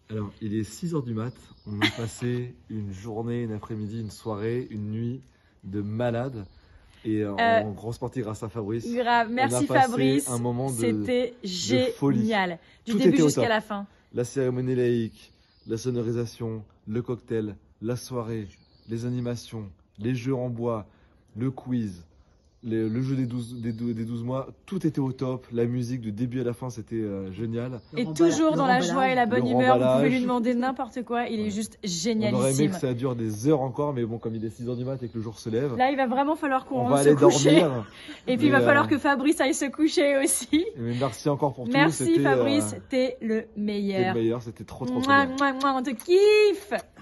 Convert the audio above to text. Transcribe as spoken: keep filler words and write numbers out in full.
Alors, il est six heures du mat. On a passé une journée, une après-midi, une soirée, une nuit de malade. Et euh, Euh, en grand sportif grâce à Fabrice. Grave, merci on a passé Fabrice. un moment de, C'était génial. Du Tout début était au jusqu'à top. la fin. La cérémonie laïque, la sonorisation, le cocktail, la soirée, les animations, les jeux en bois, le quiz, le, le jeu des douze, des, douze, des douze mois, tout était au top. La musique du début à la fin, c'était euh, génial. Et toujours dans la joie et la bonne Le humeur, vous pouvez remballage. lui demander n'importe quoi, il est Ouais. juste On aurait génialissime. aimé que ça dure des heures encore, mais bon, comme il est six heures du mat et que le jour se lève, Là, il va vraiment falloir qu'on on va se aller couche. dormir. Et puis, il va Mais, falloir euh, que Fabrice aille se coucher aussi. Mais merci encore pour tout. Merci C'était, Fabrice, euh, t'es le C'était meilleur. le meilleur, c'était trop trop, trop Mouah, bien. mouah, mouah, on te kiffe.